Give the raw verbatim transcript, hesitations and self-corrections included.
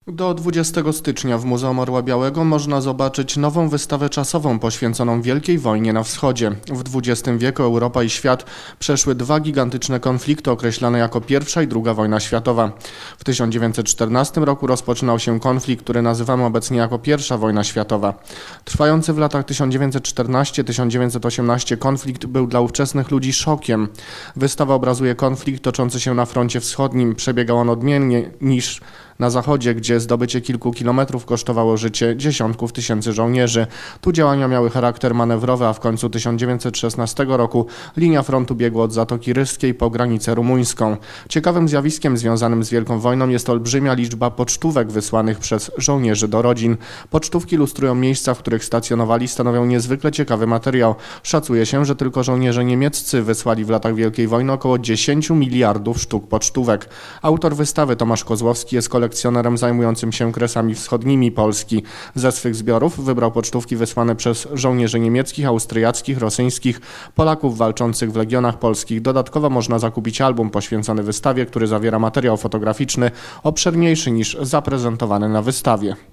Do dwudziestego stycznia w Muzeum Orła Białego można zobaczyć nową wystawę czasową poświęconą Wielkiej Wojnie na Wschodzie. W dwudziestym wieku Europa i świat przeszły dwa gigantyczne konflikty określane jako pierwsza i druga wojna światowa. W tysiąc dziewięćset czternastym roku rozpoczynał się konflikt, który nazywamy obecnie jako pierwsza wojna światowa. Trwający w latach tysiąc dziewięćset czternastym do tysiąc dziewięćset osiemnastego konflikt był dla ówczesnych ludzi szokiem. Wystawa obrazuje konflikt toczący się na froncie wschodnim. Przebiegał on odmiennie niż na zachodzie, gdzie zdobycie kilku kilometrów kosztowało życie dziesiątków tysięcy żołnierzy. Tu działania miały charakter manewrowy, a w końcu tysiąc dziewięćset szesnastego roku linia frontu biegła od Zatoki Ryskiej po granicę rumuńską. Ciekawym zjawiskiem związanym z Wielką Wojną jest olbrzymia liczba pocztówek wysłanych przez żołnierzy do rodzin. Pocztówki ilustrują miejsca, w których stacjonowali, stanowią niezwykle ciekawy materiał. Szacuje się, że tylko żołnierze niemieccy wysłali w latach Wielkiej Wojny około dziesięć miliardów sztuk pocztówek. Autor wystawy Tomasz Kozłowski jest kolekcjonerem zajmującym się kresami wschodnimi Polski. Ze swych zbiorów wybrał pocztówki wysłane przez żołnierzy niemieckich, austriackich, rosyjskich, Polaków walczących w legionach polskich. Dodatkowo można zakupić album poświęcony wystawie, który zawiera materiał fotograficzny obszerniejszy niż zaprezentowany na wystawie.